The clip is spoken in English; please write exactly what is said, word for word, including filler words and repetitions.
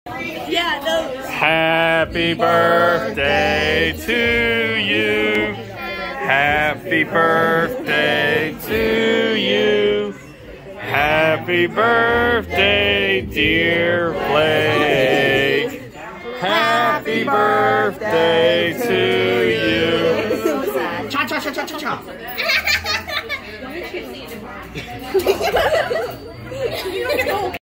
Yeah, those. Happy birthday to you. Happy birthday to you. Happy birthday, dear Blake. Happy birthday to you. Cha cha cha cha cha cha.